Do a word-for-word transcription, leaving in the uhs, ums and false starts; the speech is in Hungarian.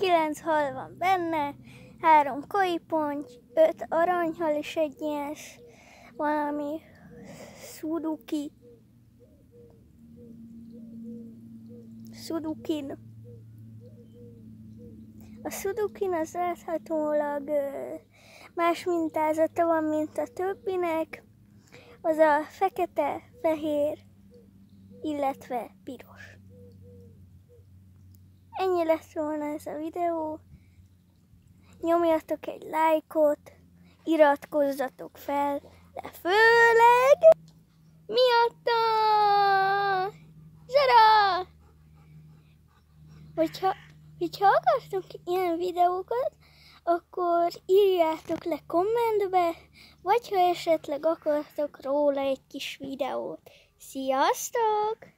kilenc hal van benne, három kaiponty, öt aranyhal és egy ilyen valami suduki. Sudukin. A sudukin az láthatólag más mintázata van, mint a többinek. Az a fekete, fehér, illetve piros. Ennyi lett volna ez a videó. Nyomjatok egy lájkot, iratkozzatok fel, de főleg miatta! Zsara! Hogyha, hogyha akartok ilyen videókat, akkor írjátok le kommentbe, vagy ha esetleg akartok róla egy kis videót. Sziasztok!